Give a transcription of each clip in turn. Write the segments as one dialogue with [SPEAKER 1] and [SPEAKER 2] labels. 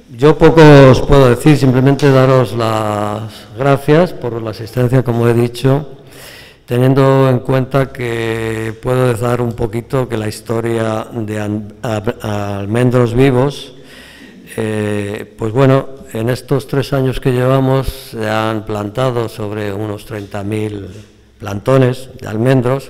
[SPEAKER 1] Yo poco os puedo decir, simplemente daros las gracias por la asistencia, como he dicho, teniendo en cuenta que puedo dar un poquito que la historia de Almendros Vivos, pues bueno, en estos 3 años que llevamos se han plantado sobre unos 30.000 plantones de almendros.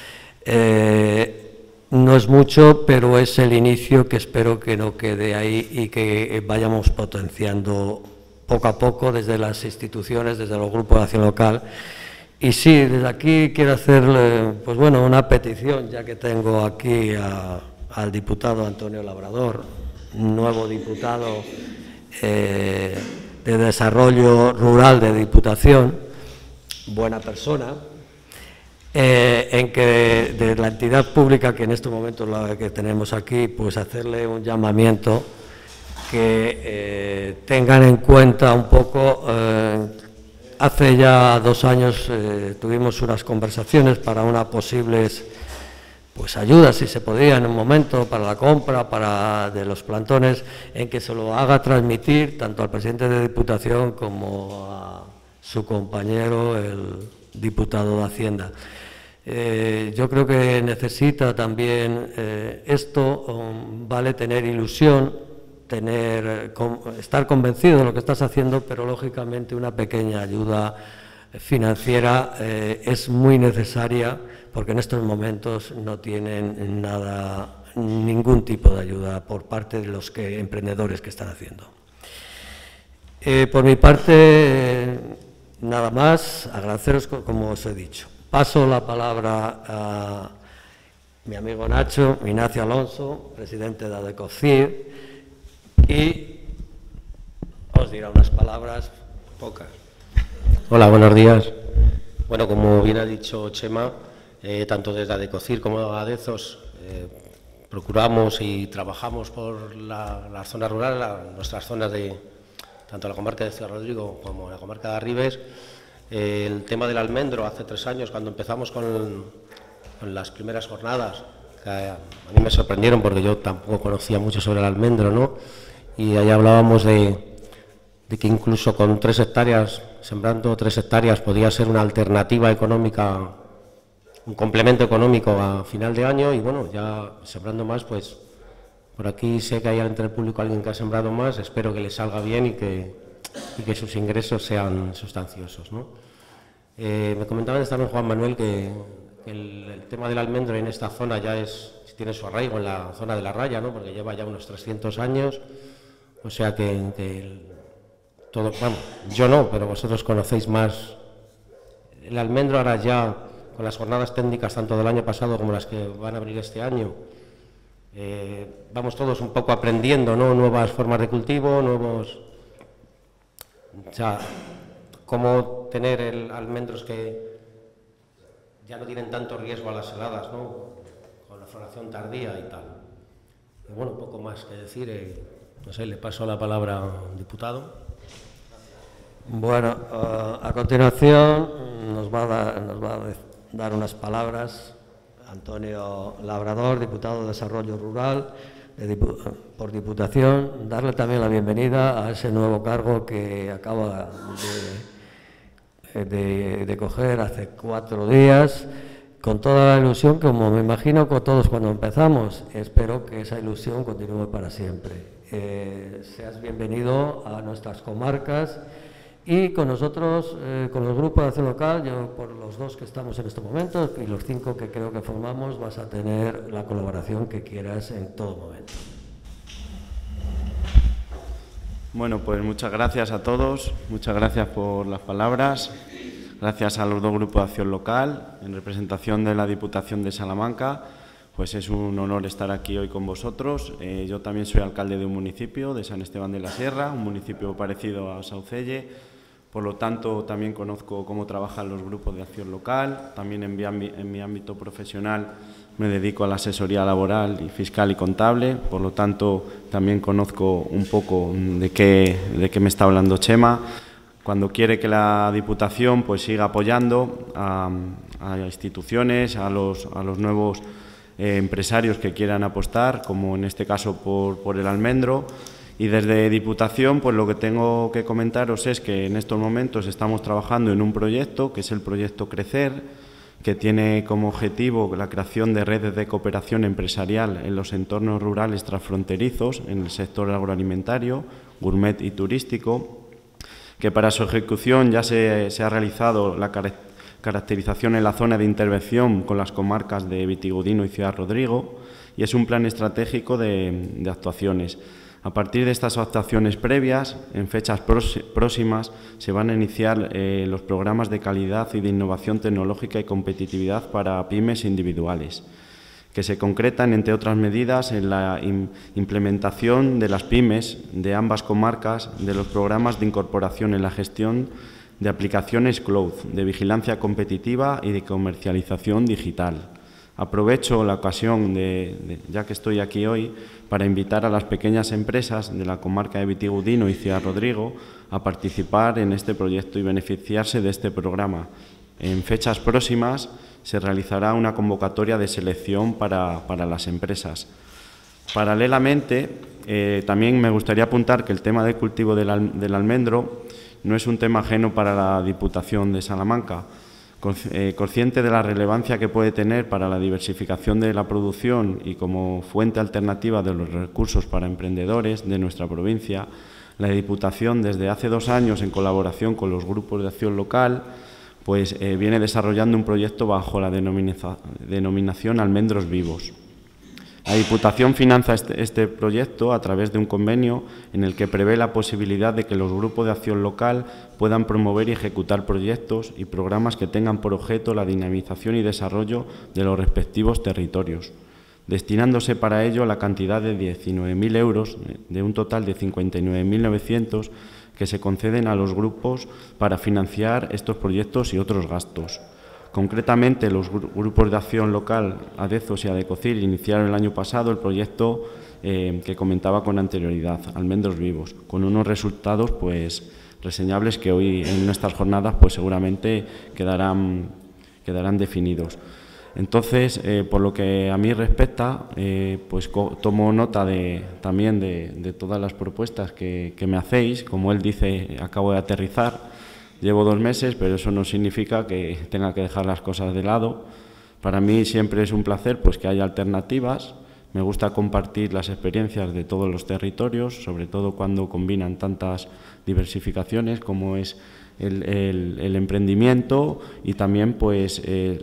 [SPEAKER 1] No es mucho, pero es el inicio que espero que no quede ahí y que vayamos potenciando poco a poco desde las instituciones, desde los grupos de acción local. Y sí, desde aquí quiero hacerle, pues bueno, una petición, ya que tengo aquí al diputado Antonio Labrador, nuevo diputado de Desarrollo Rural de Diputación, buena persona, en que de la entidad pública que en estos momentos la que tenemos aquí, pues hacerle un llamamiento que tengan en cuenta un poco. Hace ya 2 años tuvimos unas conversaciones para unas posibles ayudas, si se podía, en un momento, para la compra de los plantones, en que se lo haga transmitir tanto al presidente de Diputación como a su compañero, el diputado de Hacienda. Yo creo que necesita también esto, vale tener ilusión, estar convencido de lo que estás haciendo, pero lógicamente una pequeña ayuda financiera es muy necesaria, porque en estos momentos no tienen ningún tipo de ayuda por parte de los emprendedores que están haciendo. Por mi parte, nada más, agradeceros como os he dicho. Paso la palabra a mi amigo Nacho, Ignacio Alonso, presidente de ADECOCIR, y os dirá unas palabras pocas.
[SPEAKER 2] Hola, buenos días. Bueno, como bien ha dicho Chema, tanto desde ADECOCIR como ADEZOS procuramos y trabajamos por la zona rural, nuestras zonas de tanto la comarca de Ciudad Rodrigo como la comarca de Arribes. El tema del almendro, hace 3 años, cuando empezamos con las primeras jornadas, que a mí me sorprendieron porque yo tampoco conocía mucho sobre el almendro, ¿no? Y ahí hablábamos de que incluso con 3 hectáreas, sembrando 3 hectáreas, podía ser una alternativa económica, un complemento económico a final de año. Y bueno, ya sembrando más, pues por aquí sé que hay entre el público alguien que ha sembrado más, espero que le salga bien y que sus ingresos sean sustanciosos, ¿no? Me comentaba también Juan Manuel que el tema del almendro en esta zona ya tiene su arraigo en la zona de la Raya, ¿no? Porque lleva ya unos 300 años, o sea todo, bueno, yo no, pero vosotros conocéis más el almendro. Ahora ya, con las jornadas técnicas tanto del año pasado como las que van a abrir este año, vamos todos un poco aprendiendo, ¿no? Nuevas formas de cultivo, o sea, cómo tener almendros que ya no tienen tanto riesgo a las heladas, ¿no? Con la floración tardía y tal. Y bueno, poco más que decir. No sé, le paso la palabra al diputado.
[SPEAKER 1] Bueno, a continuación nos va a dar unas palabras Antonio Labrador, diputado de Desarrollo Rural por Diputación, darle también la bienvenida a ese nuevo cargo que acaba de coger hace 4 días, con toda la ilusión, como me imagino con todos cuando empezamos. Espero que esa ilusión continúe para siempre. Seas bienvenido a nuestras comarcas y con nosotros, con los grupos de acción local, yo por los 2 que estamos en estos momentos y los 5 que creo que formamos, vas a tener la colaboración que quieras en todo momento.
[SPEAKER 3] Bueno, pues muchas gracias a todos, muchas gracias por las palabras, gracias a los 2 grupos de acción local, en representación de la Diputación de Salamanca. Pues es un honor estar aquí hoy con vosotros. Yo también soy alcalde de un municipio, de San Esteban de la Sierra, un municipio parecido a Saucelle. Por lo tanto, también conozco cómo trabajan los grupos de acción local. También en mi ámbito profesional me dedico a la asesoría laboral y fiscal y contable. Por lo tanto, también conozco un poco de qué me está hablando Chema. Cuando quiere que la Diputación pues siga apoyando a instituciones, a los nuevos empresarios que quieran apostar, como en este caso por el almendro, Y desde Diputación, pues lo que tengo que comentaros es que en estos momentos estamos trabajando en un proyecto, que es el proyecto Crecer, que tiene como objetivo la creación de redes de cooperación empresarial en los entornos rurales transfronterizos, en el sector agroalimentario, gourmet y turístico, que para su ejecución ya se ha realizado la caracterización en la zona de intervención con las comarcas de Vitigudino y Ciudad Rodrigo, y es un plan estratégico de actuaciones. A partir de estas actuaciones previas, en fechas próximas, se van a iniciar los programas de calidad y de innovación tecnológica y competitividad para pymes individuales, que se concretan, entre otras medidas, en la implementación de las pymes de ambas comarcas de los programas de incorporación en la gestión de aplicaciones cloud, de vigilancia competitiva y de comercialización digital. Aprovecho la ocasión, ya que estoy aquí hoy, para invitar a las pequeñas empresas de la comarca de Vitigudino y Ciudad Rodrigo a participar en este proyecto y beneficiarse de este programa. En fechas próximas se realizará una convocatoria de selección para las empresas. Paralelamente, también me gustaría apuntar que el tema del cultivo del almendro no es un tema ajeno para la Diputación de Salamanca. Consciente de la relevancia que puede tener para la diversificación de la producción y como fuente alternativa de los recursos para emprendedores de nuestra provincia, la Diputación desde hace 2 años, en colaboración con los grupos de acción local, pues viene desarrollando un proyecto bajo la denominación Almendros Vivos. La Diputación financia este proyecto a través de un convenio en el que prevé la posibilidad de que los grupos de acción local puedan promover y ejecutar proyectos y programas que tengan por objeto la dinamización y desarrollo de los respectivos territorios, destinándose para ello la cantidad de 19.000 euros de un total de 59.900 que se conceden a los grupos para financiar estos proyectos y otros gastos. Concretamente, los grupos de acción local, ADEZOS y ADECOCIR, iniciaron el año pasado el proyecto que comentaba con anterioridad, Almendros Vivos, con unos resultados pues reseñables que hoy en nuestras jornadas pues seguramente quedarán definidos. Entonces, por lo que a mí respecta, pues tomo nota también de todas las propuestas que me hacéis. Como él dice, acabo de aterrizar. Llevo 2 meses, pero eso no significa que tenga que dejar las cosas de lado. Para mí siempre es un placer pues, que haya alternativas. Me gusta compartir las experiencias de todos los territorios, sobre todo cuando combinan tantas diversificaciones como es el emprendimiento y también pues,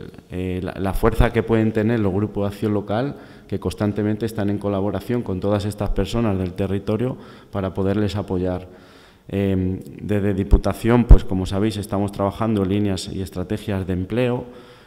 [SPEAKER 3] la fuerza que pueden tener los grupos de acción local, que constantemente están en colaboración con todas estas personas del territorio para poderles apoyar. Desde Diputación, pues como sabéis, estamos trabajando en líneas y estrategias de empleo.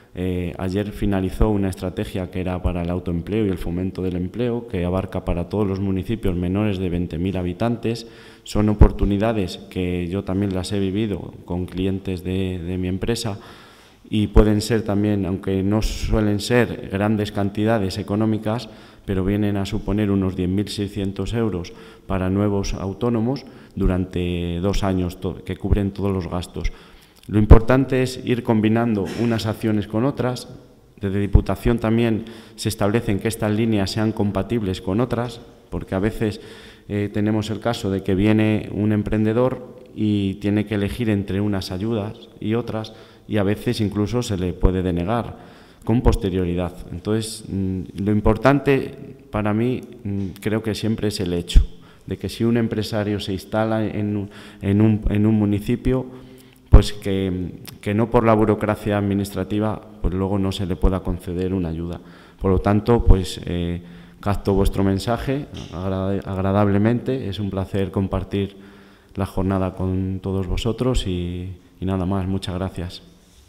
[SPEAKER 3] Ayer finalizó una estrategia que era para el autoempleo y el fomento del empleo, que abarca para todos los municipios menores de 20.000 habitantes. Son oportunidades que yo también las he vivido con clientes de mi empresa y pueden ser también, aunque no suelen ser grandes cantidades económicas, pero vienen a suponer unos 10.600 euros para nuevos autónomos durante 2 años, que cubren todos los gastos. Lo importante es ir combinando unas acciones con otras. Desde Diputación también se establecen que estas líneas sean compatibles con otras, porque a veces tenemos el caso de que viene un emprendedor y tiene que elegir entre unas ayudas y otras, y a veces incluso se le puede denegar con posterioridad. Entonces, lo importante para mí creo que siempre es el hecho de que si un empresario se instala en un municipio, pues que no por la burocracia administrativa, pues luego no se le pueda conceder una ayuda. Por lo tanto, pues capto vuestro mensaje agradablemente. Es un placer compartir la jornada con todos vosotros y nada más. Muchas gracias.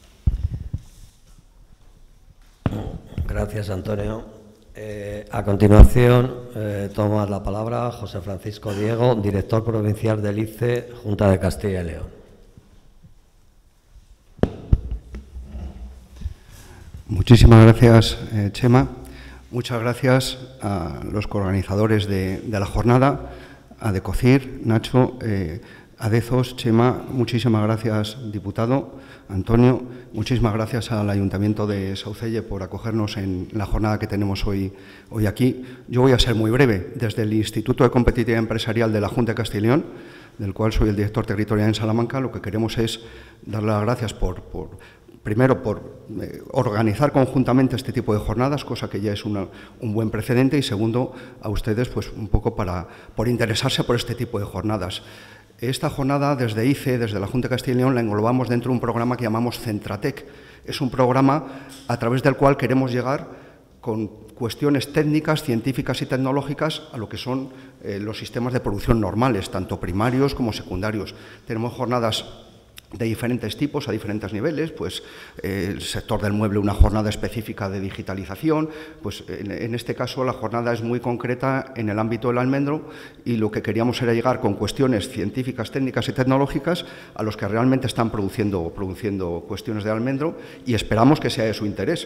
[SPEAKER 1] Gracias, Antonio. A continuación, toma la palabra José Francisco Diego, director provincial del ICE, Junta de Castilla y León.
[SPEAKER 4] Muchísimas gracias, Chema. Muchas gracias a los coorganizadores de la jornada, a ADECOCIR, Nacho, Adezos, Chema, muchísimas gracias, diputado. Antonio, muchísimas gracias al Ayuntamiento de Saucelle por acogernos en la jornada que tenemos hoy aquí. Yo voy a ser muy breve. Desde el Instituto de Competitividad Empresarial de la Junta de Castilla y León, del cual soy el director territorial en Salamanca, lo que queremos es darle las gracias primero por organizar conjuntamente este tipo de jornadas, cosa que ya es un buen precedente, y segundo, a ustedes pues un poco por interesarse por este tipo de jornadas. Esta jornada desde ICE, desde la Junta de Castilla y León, la englobamos dentro de un programa que llamamos Centratec. Es un programa a través del cual queremos llegar con cuestiones técnicas, científicas y tecnológicas a lo que son los sistemas de producción normales, tanto primarios como secundarios. Tenemos jornadas de diferentes tipos, a diferentes niveles, pues el sector del mueble, una jornada específica de digitalización, pues en este caso la jornada es muy concreta en el ámbito del almendro y lo que queríamos era llegar con cuestiones científicas, técnicas y tecnológicas a los que realmente están produciendo cuestiones de almendro y esperamos que sea de su interés.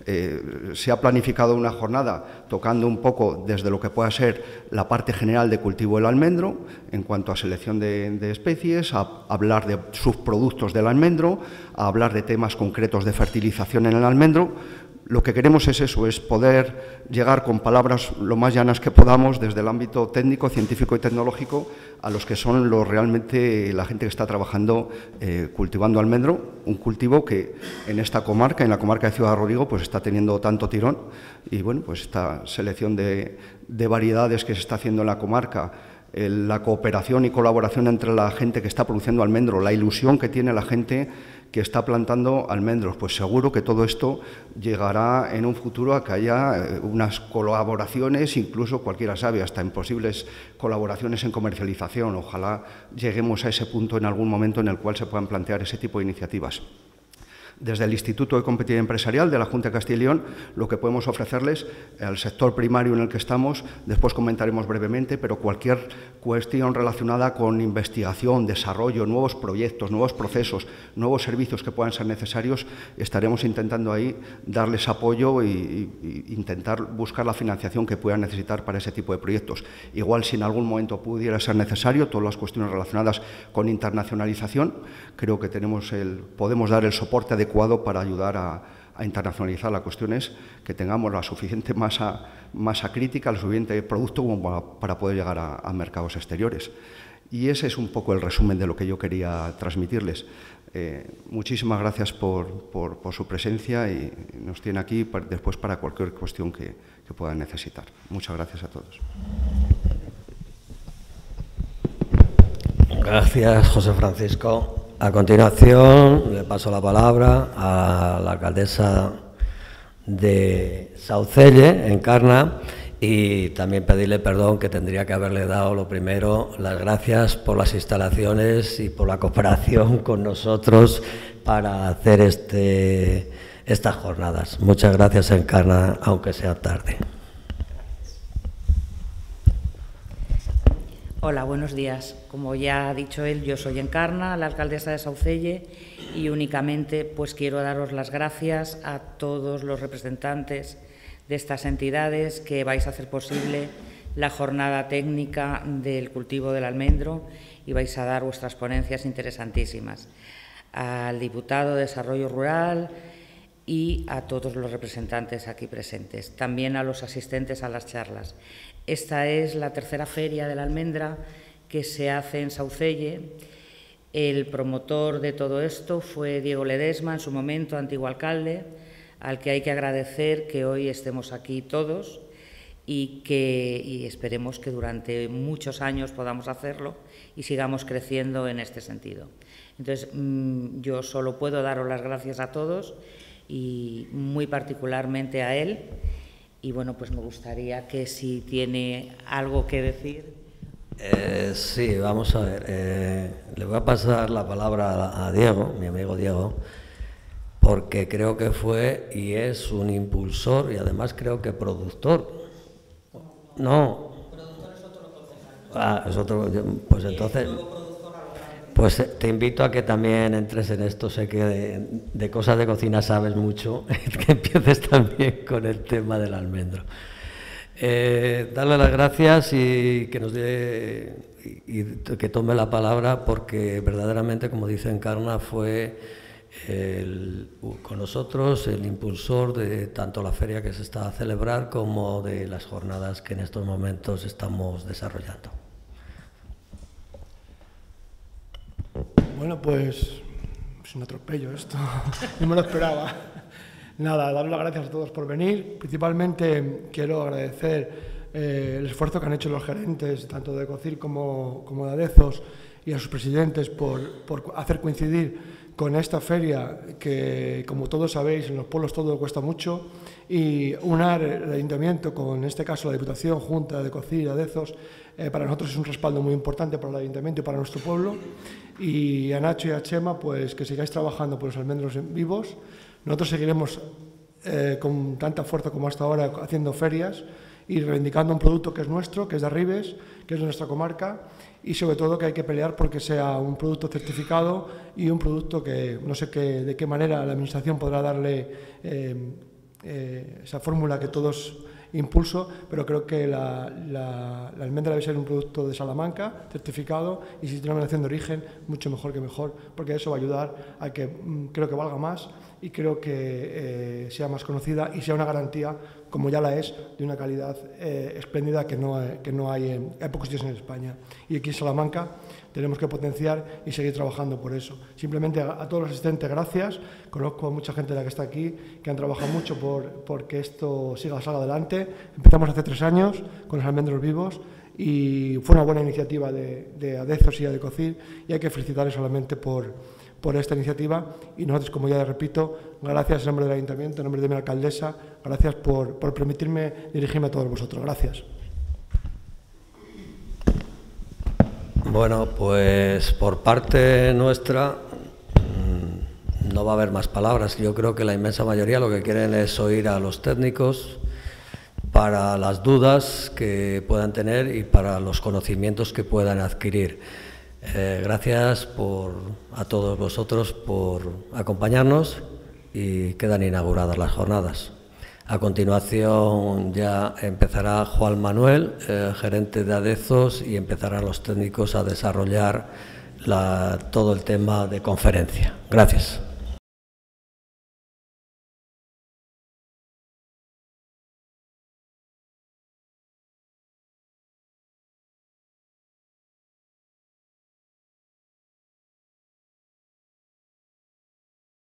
[SPEAKER 4] Se ha planificado una jornada tocando un poco desde lo que pueda ser la parte general de cultivo del almendro, en cuanto a selección de especies, a hablar de subproductos del almendro, a hablar de temas concretos de fertilización en el almendro. Lo que queremos es eso, es poder llegar con palabras lo más llanas que podamos desde el ámbito técnico, científico y tecnológico a los que son realmente la gente que está trabajando cultivando almendro, un cultivo que en esta comarca, en la comarca de Ciudad Rodrigo, pues está teniendo tanto tirón y bueno, pues esta selección de variedades que se está haciendo en la comarca, la cooperación y colaboración entre la gente que está produciendo almendro, la ilusión que tiene la gente que está plantando almendros, pues seguro que todo esto llegará en un futuro a que haya unas colaboraciones, incluso cualquiera sabe, hasta en posibles colaboraciones en comercialización. Ojalá lleguemos a ese punto en algún momento en el cual se puedan plantear ese tipo de iniciativas. Desde el Instituto de Competitividad Empresarial de la Junta de Castilla y León, lo que podemos ofrecerles al sector primario en el que estamos, después comentaremos brevemente, pero cualquier cuestión relacionada con investigación, desarrollo, nuevos proyectos, nuevos procesos, nuevos servicios que puedan ser necesarios, estaremos intentando ahí darles apoyo e intentar buscar la financiación que puedan necesitar para ese tipo de proyectos. Igual si en algún momento pudiera ser necesario, todas las cuestiones relacionadas con internacionalización, creo que podemos dar el soporte adecuado para ayudar a internacionalizar. La cuestión es que tengamos la suficiente masa crítica, el suficiente producto como para poder llegar a mercados exteriores. Y ese es un poco el resumen de lo que yo quería transmitirles. Muchísimas gracias por su presencia y nos tiene aquí después para cualquier cuestión que puedan necesitar. Muchas gracias a todos.
[SPEAKER 1] Gracias, José Francisco. A continuación, le paso la palabra a la alcaldesa de Saucelle, Encarna, y también pedirle perdón, que tendría que haberle dado lo primero, las gracias por las instalaciones y por la cooperación con nosotros para hacer estas jornadas. Muchas gracias, Encarna, aunque sea tarde.
[SPEAKER 5] Hola, buenos días. Como ya ha dicho él, yo soy Encarna, la alcaldesa de Saucelle, y únicamente pues quiero daros las gracias a todos los representantes de estas entidades que vais a hacer posible la jornada técnica del cultivo del almendro y vais a dar vuestras ponencias interesantísimas. Al diputado de Desarrollo Rural y a todos los representantes aquí presentes, también a los asistentes a las charlas. Esta es la tercera feria de la almendra que se hace en Saucelle. El promotor de todo esto fue Diego Ledesma, en su momento antiguo alcalde, al que hay que agradecer que hoy estemos aquí todos y esperemos que durante muchos años podamos hacerlo y sigamos creciendo en este sentido. Entonces, yo solo puedo daros las gracias a todos y muy particularmente a él. Y bueno, pues me gustaría que si tiene algo que decir.
[SPEAKER 1] Sí, vamos a ver. Le voy a pasar la palabra a Diego, mi amigo Diego, porque creo que fue y es un impulsor y además creo que productor. No. Productor es otro concejal. Es otro. Pues entonces. Pues te invito a que también entres en esto, sé que de cosas de cocina sabes mucho, que empieces también con el tema del almendro. Darle las gracias y que nos dé y que tome la palabra, porque verdaderamente, como dice Encarna, fue con nosotros el impulsor de tanto la feria que se está a celebrar como de las jornadas que en estos momentos estamos desarrollando.
[SPEAKER 6] Bueno, pues es un atropello esto, no me lo esperaba. Nada, dar las gracias a todos por venir. Principalmente quiero agradecer el esfuerzo que han hecho los gerentes, tanto de ECOCIR como de Adezos, y a sus presidentes por hacer coincidir con esta feria que, como todos sabéis, en los pueblos todo cuesta mucho, y unar el Ayuntamiento, con en este caso la Diputación, Junta de ECOCIR y Adezos, para nosotros es un respaldo muy importante para el Ayuntamiento y para nuestro pueblo. Y a Nacho y a Chema, pues que sigáis trabajando por los almendros vivos. Nosotros seguiremos con tanta fuerza como hasta ahora haciendo ferias y reivindicando un producto que es nuestro, que es de Arribes, que es de nuestra comarca, y sobre todo que hay que pelear porque sea un producto certificado y un producto que no sé de qué manera la Administración podrá darle esa fórmula que todos impulso, pero creo que la almendra debe ser un producto de Salamanca, certificado, y si tiene una denominación de origen, mucho mejor que mejor, porque eso va a ayudar a que creo que valga más y creo que sea más conocida y sea una garantía, como ya la es, de una calidad espléndida que no hay en pocos sitios en España. Y aquí en Salamanca tenemos que potenciar y seguir trabajando por eso. Simplemente a todos los asistentes, gracias. Conozco a mucha gente de la que está aquí, que han trabajado mucho por que esto salga adelante. Empezamos hace 3 años con los almendros vivos y fue una buena iniciativa de Adezos y de ECOCIR, y hay que felicitarles solamente por esta iniciativa. Y nosotros, como ya repito, gracias en nombre del Ayuntamiento, en nombre de mi alcaldesa, gracias por permitirme dirigirme a todos vosotros. Gracias.
[SPEAKER 1] Bueno, pues por parte nuestra no va a haber más palabras. Yo creo que la inmensa mayoría lo que quieren es oír a los técnicos para las dudas que puedan tener y para los conocimientos que puedan adquirir. Gracias a todos vosotros por acompañarnos, y quedan inauguradas las jornadas. A continuación ya empezará Juan Manuel, gerente de Adezos, y empezarán los técnicos a desarrollar todo el tema de conferencia. Gracias.